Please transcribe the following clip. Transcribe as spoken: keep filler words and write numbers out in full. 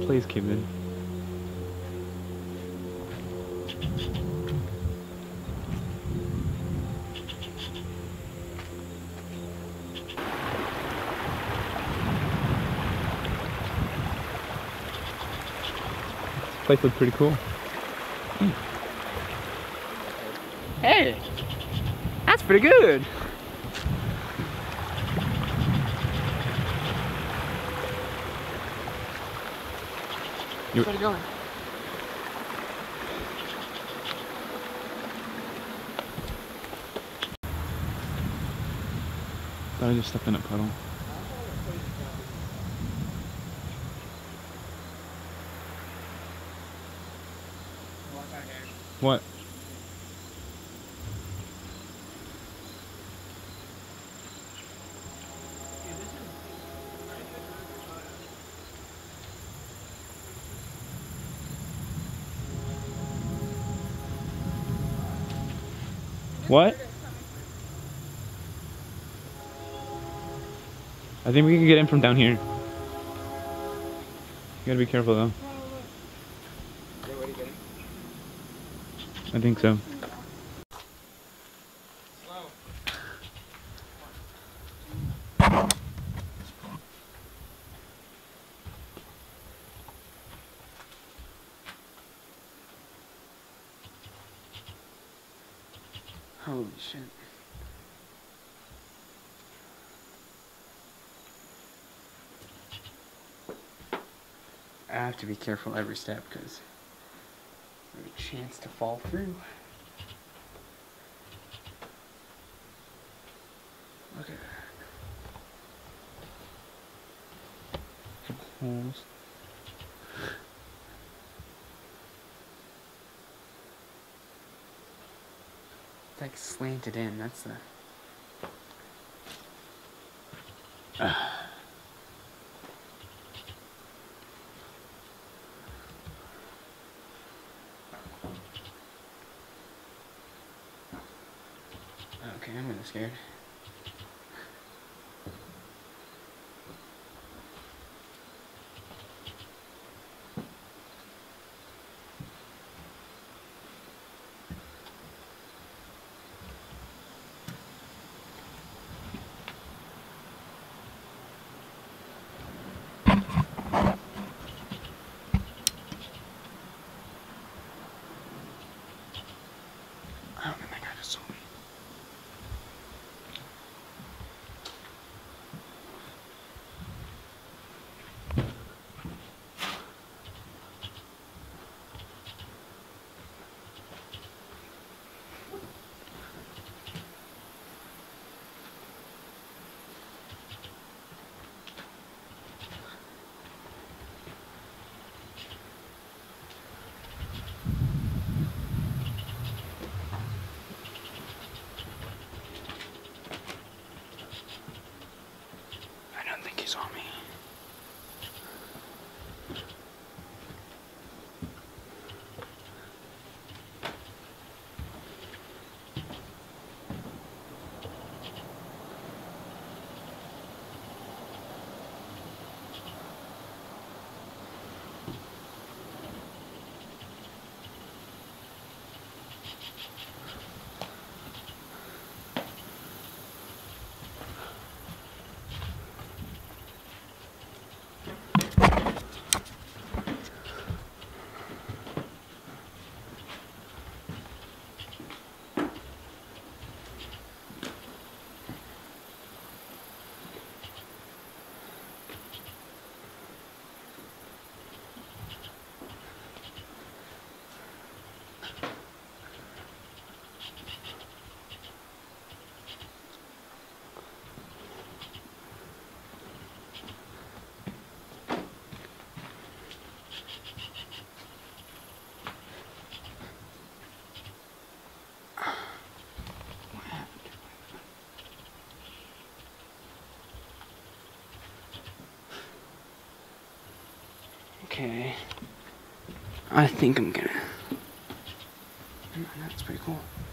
place caved in. This place looks pretty cool. Mm. Hey! That's pretty good! Where's it going? Thought I just stepped in a puddle. What? What? I think we can get in from down here. You gotta be careful though. I think so. Holy shit. I have to be careful every step because there's a chance to fall through. Look at that. Holes. It's like slanted in, that's the... Uh. Okay, I'm really scared. Oh my god, it's so weird. On me. Okay, I think I'm gonna, that's pretty cool.